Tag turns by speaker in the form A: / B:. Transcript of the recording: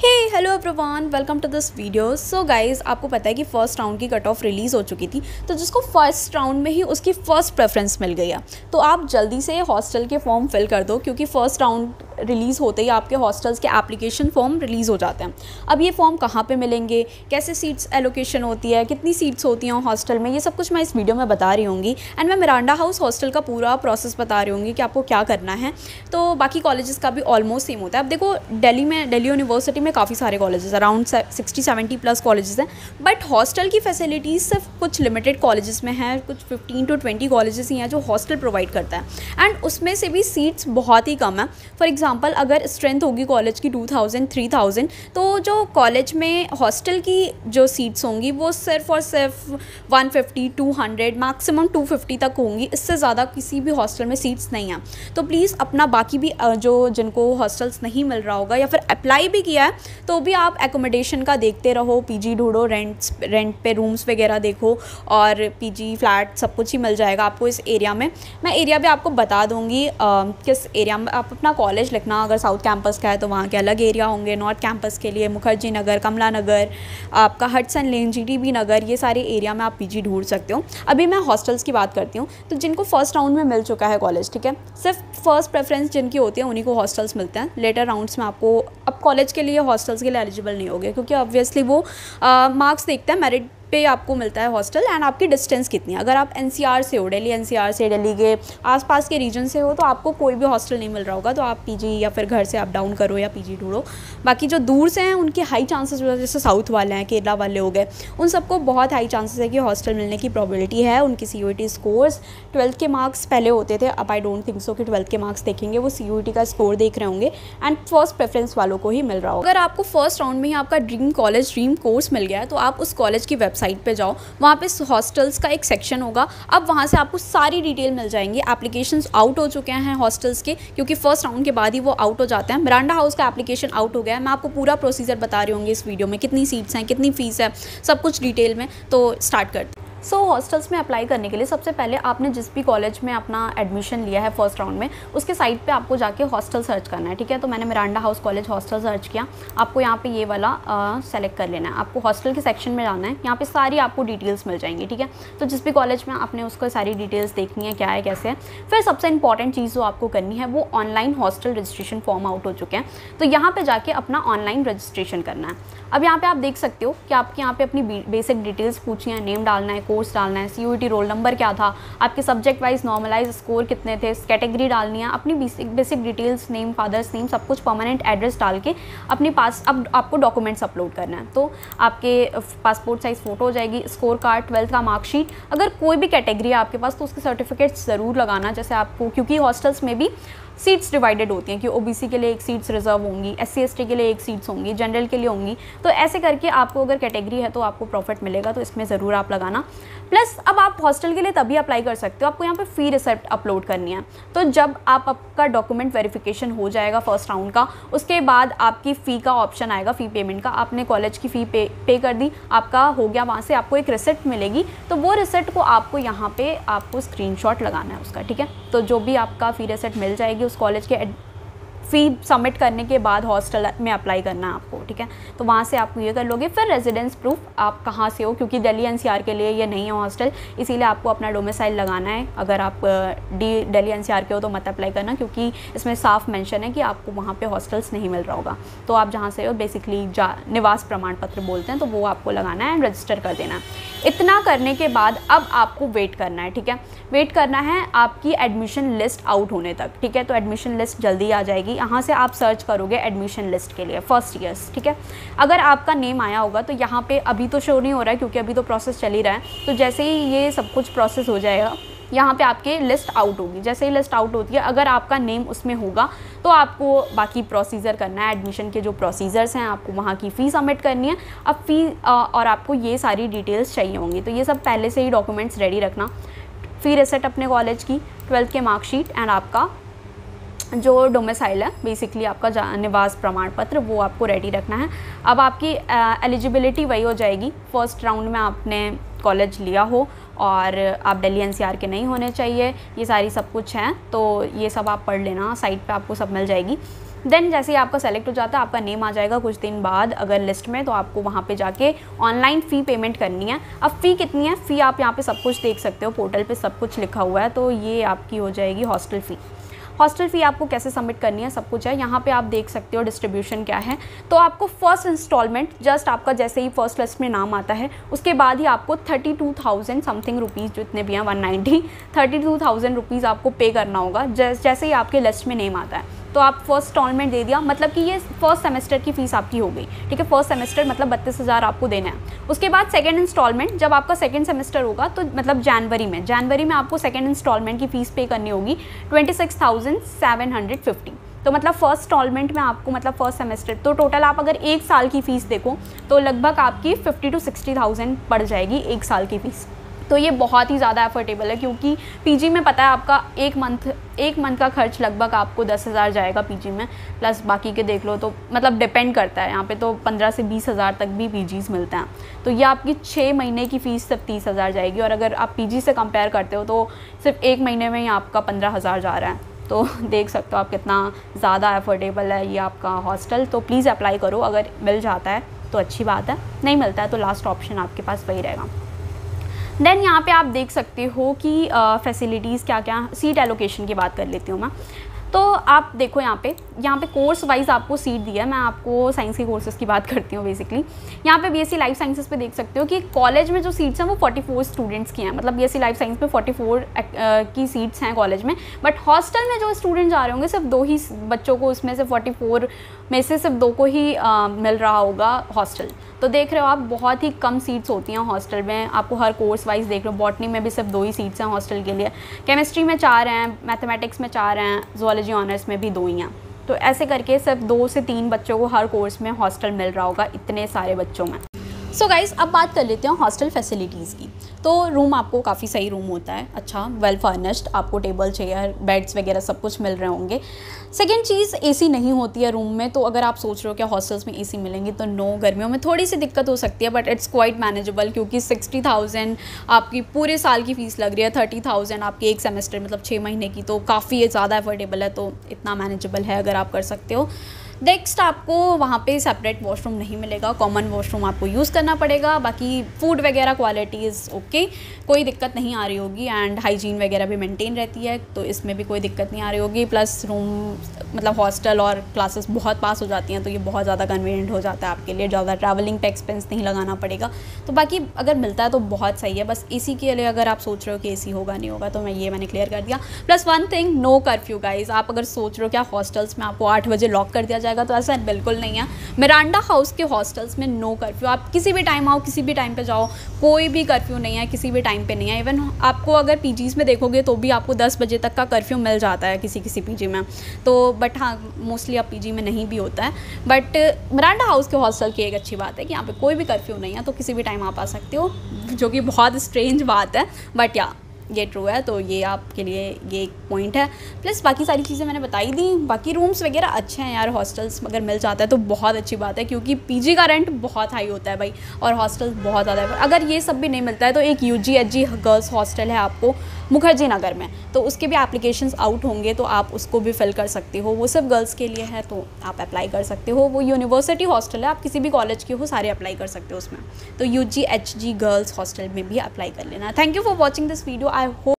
A: Hey hello everyone, welcome to this video. So guys, आपको पता है कि फ़र्स्ट राउंड की कट ऑफ रिलीज़ हो चुकी थी, तो जिसको फर्स्ट राउंड में ही उसकी फ़र्स्ट प्रेफरेंस मिल गई है, तो आप जल्दी से हॉस्टल के फॉर्म फिल कर दो, क्योंकि फ़र्स्ट राउंड रिलीज़ होते ही आपके हॉस्टल्स के एप्लीकेशन फॉर्म रिलीज़ हो जाते हैं। अब ये फॉर्म कहाँ पे मिलेंगे, कैसे सीट्स एलोकेशन होती है, कितनी सीट्स होती हैं हॉस्टल में, ये सब कुछ मैं इस वीडियो में बता रही होंगी। एंड मैं मिरांडा हाउस हॉस्टल का पूरा प्रोसेस बता रही होंगी कि आपको क्या करना है। तो बाकी कॉलेजेस का भी ऑलमोस्ट सेम होता है। अब देखो, दिल्ली यूनिवर्सिटी में काफ़ी सारे कॉलेजेस, अराउंड 60-70 प्लस कॉलेजेस हैं, बट हॉस्टल की फैसिलिटीज़ सिर्फ कुछ लिमिटेड कॉलेजेस में हैं, कुछ 15 to 20 कॉलेजेस ही हैं जो हॉस्टल प्रोवाइड करता है। एंड उसमें से भी सीट्स बहुत ही कम है। फॉर एग्जांपल, अगर स्ट्रेंथ होगी कॉलेज की 2000-3000, तो जो कॉलेज में हॉस्टल की जो सीट्स होंगी वो सिर्फ और सिर्फ 150-200, मैक्सिमम 250 तक होंगी। इससे ज़्यादा किसी भी हॉस्टल में सीट्स नहीं हैं। तो प्लीज़ अपना बाकी भी जो जिनको हॉस्टल्स नहीं मिल रहा होगा या फिर अप्लाई भी किया है, तो भी आप एकोमोडेशन का देखते रहो, पीजी ढूंढो, रेंट पे रूम्स वगैरह देखो, और पीजी फ्लैट सब कुछ ही मिल जाएगा आपको इस एरिया में। मैं एरिया भी आपको बता दूंगी किस एरिया में आप अपना कॉलेज लिखना। अगर साउथ कैंपस का है तो वहाँ के अलग एरिया होंगे, नॉर्थ कैंपस के लिए मुखर्जी नगर, कमला नगर, आपका हडसन लेन, जीटीबी नगर, ये सारे एरिया में आप पीजी ढूंढ सकते हो। अभी मैं हॉस्टल्स की बात करती हूँ। तो जिनको फर्स्ट राउंड में मिल चुका है कॉलेज, ठीक है, सिर्फ फर्स्ट प्रेफरेंस जिनकी होती है उन्हीं को हॉस्टल्स मिलते हैं। लेटर राउंड्स में आपको अब कॉलेज के लिए हॉस्टल्स के लिए एलिजिबल नहीं होगे, क्योंकि ऑब्वियसली वो मार्क्स देखते हैं, मेरिट पे आपको मिलता है हॉस्टल, एंड आपकी डिस्टेंस कितनी है। अगर आप एनसीआर से हो, दिल्ली एनसीआर से, दिल्ली के आसपास के रीजन से हो, तो आपको कोई भी हॉस्टल नहीं मिल रहा होगा, तो आप पीजी या फिर घर से अप डाउन करो या पीजी ढूंढो। बाकी जो दूर से हैं उनके हाई चांसेस, जैसे साउथ वाले हैं, केरला वाले हो गए, उन सबको बहुत हाई चांसेस है कि हॉस्टल मिलने की प्रोबेबिलिटी है। उनकी CUET स्कोर्स, 12th के मार्क्स पहले होते थे, अब आई डोंट थिंक सो कि 12th के मार्क्स देखेंगे, वो CUET का स्कोर देख रहे होंगे, एंड फर्स्ट प्रेफरेंस वालों को ही मिल रहा होगा। अगर आपको फर्स्ट राउंड में ही आपका ड्रीम कॉलेज, ड्रीम कोर्स मिल गया है, तो आप उस कॉलेज की वेबसाइट पर जाओ, वहाँ पे हॉस्टल्स का एक सेक्शन होगा। अब वहाँ से आपको सारी डिटेल मिल जाएंगी। एप्लीकेशंस आउट हो चुके हैं हॉस्टल्स के, क्योंकि फर्स्ट राउंड के बाद ही वो आउट हो जाते हैं। मिरांडा हाउस का एप्लीकेशन आउट हो गया है। मैं आपको पूरा प्रोसीजर बता रही होंगी इस वीडियो में, कितनी सीट्स हैं, कितनी फ़ीस है, सब कुछ डिटेल में। तो स्टार्ट करते हैं। हॉस्टल्स में अप्लाई करने के लिए सबसे पहले आपने जिस भी कॉलेज में अपना एडमिशन लिया है फर्स्ट राउंड में, उसके साइट पे आपको जाके हॉस्टल सर्च करना है, ठीक है। तो मैंने Miranda House college hostel search किया। आपको यहाँ पे ये वाला सेलेक्ट कर लेना है। आपको हॉस्टल के सेक्शन में जाना है, यहाँ पे सारी आपको डिटेल्स मिल जाएंगी, ठीक है। तो जिस भी कॉलेज में आपने उसको सारी डिटेल्स देखनी है, क्या है कैसे है। फिर सबसे इंपॉर्टेंट चीज़ जो आपको करनी है, वो online hostel registration form out हो चुके हैं, तो यहाँ पर जाके अपना ऑनलाइन रजिस्ट्रेशन करना है। अब यहाँ पे आप देख सकते हो कि आपके यहाँ पे अपनी बेसिक डिटेल्स पूछनी है, नेम डालना है, कोर्स डालना है, CUET रोल नंबर क्या था, आपके सब्जेक्ट वाइज नॉर्मलाइज स्कोर कितने थे, कैटेगरी डालनी है, अपनी basic details, name, father's name, सब कुछ, परमानेंट एड्रेस डाल के अपने पास अब आपको डॉक्यूमेंट्स अपलोड करना है। तो आपके पासपोर्ट साइज़ फ़ोटो हो जाएगी, स्कोर कार्ड, 12th का मार्कशीट, अगर कोई भी कैटेगरी है आपके पास तो उसके सर्टिफिकेट्स ज़रूर लगाना। जैसे आपको, क्योंकि हॉस्टल्स में भी सीट्स डिवाइडेड होती हैं कि OBC के लिए एक सीट्स रिजर्व होंगी, SC/ST के लिए एक सीट्स होंगी, जनरल के लिए होंगी, तो ऐसे करके आपको अगर कैटेगरी है तो आपको प्रॉफिट मिलेगा, तो इसमें ज़रूर आप लगाना। प्लस अब आप हॉस्टल के लिए तभी अप्लाई कर सकते हो, आपको यहाँ पे फ़ी रिसिप्ट अपलोड करनी है। तो जब आपका डॉक्यूमेंट वेरिफिकेशन हो जाएगा फर्स्ट राउंड का, उसके बाद आपकी फ़ी का ऑप्शन आएगा, फ़ी पेमेंट का। आपने कॉलेज की फ़ी पे कर दी, आपका हो गया, वहाँ से आपको एक रिसिप्ट मिलेगी, तो वो रिसिप्ट को आपको यहाँ पर आपको स्क्रीनशॉट लगाना है उसका, ठीक है। तो जो भी आपका फ़ी रिसिप्ट मिल जाएगी, उस कॉलेज के फ़ी सबमिट करने के बाद हॉस्टल में अप्लाई करना है आपको, ठीक है। तो वहाँ से आप ये कर लोगे। फिर रेजिडेंस प्रूफ, आप कहाँ से हो, क्योंकि दिल्ली NCR के लिए ये नहीं है हॉस्टल, इसीलिए आपको अपना डोमिसाइल लगाना है। अगर आप दिल्ली NCR के हो तो मत अप्लाई करना, क्योंकि इसमें साफ मेंशन है कि आपको वहाँ पे हॉस्टल्स नहीं मिल रहा होगा। तो आप जहाँ से हो, बेसिकली निवास प्रमाण पत्र बोलते हैं, तो वो आपको लगाना है एंड रजिस्टर कर देना है। इतना करने के बाद अब आपको वेट करना है, ठीक है। वेट करना है आपकी एडमिशन लिस्ट आउट होने तक, ठीक है। तो एडमिशन लिस्ट जल्दी आ जाएगी। यहाँ से आप सर्च करोगे एडमिशन लिस्ट के लिए फर्स्ट ईयर्स, ठीक है। अगर आपका नेम आया होगा तो यहाँ पे अभी तो शो नहीं हो रहा है, क्योंकि अभी तो प्रोसेस चल ही रहा है। तो जैसे ही ये सब कुछ प्रोसेस हो जाएगा, यहाँ पे आपके लिस्ट आउट होगी। जैसे ही लिस्ट आउट होती है, अगर आपका नेम उसमें होगा तो आपको बाकी प्रोसीजर करना है। एडमिशन के जो प्रोसीजर्स हैं, आपको वहाँ की फ़ी सबमिट करनी है। अब फ़ी और आपको ये सारी डिटेल्स चाहिए होंगी, तो ये सब पहले से ही डॉक्यूमेंट्स रेडी रखना। फ़ी रिसिप्ट अपने कॉलेज की, 12th के मार्कशीट, एंड आपका जो डोमिसाइल है, बेसिकली आपका निवास प्रमाण पत्र, वो आपको रेडी रखना है। अब आपकी एलिजिबिलिटी वही हो जाएगी, फर्स्ट राउंड में आपने कॉलेज लिया हो और आप दिल्ली NCR के नहीं होने चाहिए, ये सारी सब कुछ हैं। तो ये सब आप पढ़ लेना, साइट पे आपको सब मिल जाएगी। देन जैसे ही आपका सेलेक्ट हो जाता है, आपका नेम आ जाएगा कुछ दिन बाद अगर लिस्ट में, तो आपको वहाँ पे जाके ऑनलाइन फ़ी पेमेंट करनी है। अब फ़ी कितनी है, फ़ी आप यहाँ पे सब कुछ देख सकते हो, पोर्टल पे सब कुछ लिखा हुआ है। तो ये आपकी हो जाएगी हॉस्टल फ़ी। हॉस्टल फ़ी आपको कैसे सबमिट करनी है सब कुछ है, यहाँ पे आप देख सकते हो डिस्ट्रीब्यूशन क्या है। तो आपको फर्स्ट इंस्टॉलमेंट जस्ट आपका जैसे ही फर्स्ट लिस्ट में नाम आता है उसके बाद ही आपको 32,000 समथिंग रुपीज़, जितने भी हैं 190, 32,000 रुपीज़ आपको पे करना होगा जैसे ही आपके लिस्ट में नेम आता है। तो आप फर्स्ट इंस्टॉलमेंट दे दिया, मतलब कि ये फर्स्ट सेमेस्टर की फ़ीस आपकी हो गई, ठीक है। फर्स्ट सेमेस्टर मतलब 32,000 आपको देना है। उसके बाद सेकंड इंस्टॉलमेंट जब आपका सेकंड सेमेस्टर होगा, तो मतलब जनवरी में आपको सेकंड इंस्टॉलमेंट की फ़ीस पे करनी होगी 26,750। तो मतलब फर्स्ट इंस्टॉलमेंट में आपको, मतलब फर्स्ट सेमेस्टर, तो टोटल आप अगर एक साल की फ़ीस देखो तो लगभग आपकी 50,000 to 60,000 पड़ जाएगी एक साल की फ़ीस। तो ये बहुत ही ज़्यादा एफोर्डेबल है, क्योंकि पीजी में पता है आपका एक मंथ का खर्च लगभग आपको 10,000 जाएगा पीजी में, प्लस बाकी के देख लो तो मतलब डिपेंड करता है। यहाँ पे तो 15 से 20,000 तक भी पीजीज़ मिलते हैं। तो ये आपकी 6 महीने की फ़ीस सिर्फ 30,000 जाएगी, और अगर आप पीजी से कंपेयर करते हो तो सिर्फ एक महीने में ही आपका 15,000 जा रहा है। तो देख सकते हो आप कितना ज़्यादा एफोर्डेबल है ये आपका हॉस्टल। तो प्लीज़ अप्लाई करो, अगर मिल जाता है तो अच्छी बात है, नहीं मिलता है तो लास्ट ऑप्शन आपके पास वही रहेगा। देन यहाँ पे आप देख सकते हो कि फैसिलिटीज़ क्या क्या, सीट एलोकेशन की बात कर लेती हूँ मैं। तो आप देखो यहाँ पे कोर्स वाइज आपको सीट दिया है। मैं आपको साइंस के कोर्सेज़ की बात करती हूँ बेसिकली। यहाँ पे बीएससी लाइफ साइंसेस पे देख सकते हो कि कॉलेज में जो सीट्स हैं वो 44 स्टूडेंट्स की हैं, मतलब बीएससी लाइफ साइंस में 44 की सीट्स हैं कॉलेज में। बट हॉस्टल में जो स्टूडेंट जा रहे होंगे सिर्फ 2 ही बच्चों को, उसमें से 44 में से सिर्फ 2 को ही मिल रहा होगा हॉस्टल। तो देख रहे हो आप, बहुत ही कम सीट्स होती हैं हॉस्टल में। आपको हर कोर्स वाइज देख रहे हो, बॉटनी में भी सिर्फ 2 ही सीट्स हैं हॉस्टल के लिए, केमिस्ट्री में 4 हैं, मैथमेटिक्स में 4 हैं, ज़ूलॉजी ऑनर्स में भी 2 ही हैं। तो ऐसे करके सिर्फ 2 से 3 बच्चों को हर कोर्स में हॉस्टल मिल रहा होगा इतने सारे बच्चों में। सो गाइज़, अब बात कर लेते हैं हॉस्टल फैसिलिटीज़ की। तो रूम आपको काफ़ी सही रूम होता है, अच्छा वेल फर्निश्ड, आपको टेबल चेयर बेड्स वगैरह सब कुछ मिल रहे होंगे। सेकेंड चीज़, एसी नहीं होती है रूम में। तो अगर आप सोच रहे हो कि हॉस्टल्स में एसी मिलेंगी तो नो, गर्मियों में थोड़ी सी दिक्कत हो सकती है, बट इट्स क्वाइट मैनेजेबल, क्योंकि 60,000 आपकी पूरे साल की फ़ीस लग रही है, 30,000 आपकी एक सेमेस्टर मतलब 6 महीने की, तो काफ़ी ज़्यादा अफोर्डेबल है। तो इतना मैनेजेबल है अगर आप कर सकते हो। नेक्स्ट, आपको वहाँ पे सेपरेट वॉशरूम नहीं मिलेगा, कॉमन वॉशरूम आपको यूज़ करना पड़ेगा। बाकी फूड वगैरह क्वालिटी इज़ ओके, कोई दिक्कत नहीं आ रही होगी, एंड हाइजीन वगैरह भी मेंटेन रहती है, तो इसमें भी कोई दिक्कत नहीं आ रही होगी। प्लस रूम मतलब हॉस्टल और क्लासेस बहुत पास हो जाती हैं, तो ये बहुत ज़्यादा कन्वीनियंट हो जाता है आपके लिए, ज़्यादा ट्रैवलिंग पे एक्सपेंस नहीं लगाना पड़ेगा। तो बाकी अगर मिलता है तो बहुत सही है। बस एसी के लिए अगर आप सोच रहे हो कि एसी होगा नहीं होगा, तो मैंने क्लियर कर दिया। Plus one thing, no curfew guys. आप अगर सोच रहे हो क्या हॉस्टल्स में आपको 8 बजे लॉक कर दिया जाएगा, तो ऐसा बिल्कुल नहीं है। मिरांडा हाउस के हॉस्टल्स में नो कर्फ्यू, आप किसी भी टाइम आओ, किसी भी टाइम पे जाओ, कोई भी कर्फ्यू नहीं है, किसी भी टाइम पे नहीं है। इवन आपको अगर पीजीज़ में देखोगे तो भी आपको 10 बजे तक का कर्फ्यू मिल जाता है किसी पीजी में। तो बट हाँ, मोस्टली अब पीजी में नहीं भी होता है। बट मिरांडा हाउस के हॉस्टल की एक अच्छी बात है कि यहाँ पे कोई भी कर्फ्यू नहीं है, तो किसी भी टाइम आप आ सकते हो, जो कि बहुत स्ट्रेंज बात है, बट या ये ट्रू है। तो ये आपके लिए ये एक पॉइंट है। प्लस बाकी सारी चीज़ें मैंने बताई दी। बाकी रूम्स वगैरह अच्छे हैं यार, हॉस्टल्स अगर मिल जाता है तो बहुत अच्छी बात है, क्योंकि पीजी का रेंट बहुत हाई होता है भाई, और हॉस्टल्स बहुत ज़्यादा है। अगर ये सब भी नहीं मिलता है तो एक UGHG गर्ल्स हॉस्टल है आपको मुखर्जी नगर में, तो उसके भी एप्लीकेशंस आउट होंगे, तो आप उसको भी फिल कर सकते हो। वो सिर्फ गर्ल्स के लिए है, तो आप अप्लाई कर सकते हो। वो यूनिवर्सिटी हॉस्टल है, आप किसी भी कॉलेज के हो सारे अप्लाई कर सकते हो उसमें। तो UGHG गर्ल्स हॉस्टल में भी अप्लाई कर लेना। Thank you for watching this video. I hope